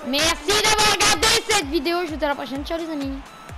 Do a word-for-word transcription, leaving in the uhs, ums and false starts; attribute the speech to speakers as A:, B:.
A: Merci d'avoir regardé cette vidéo. Je vous dis à la prochaine. Ciao les amis.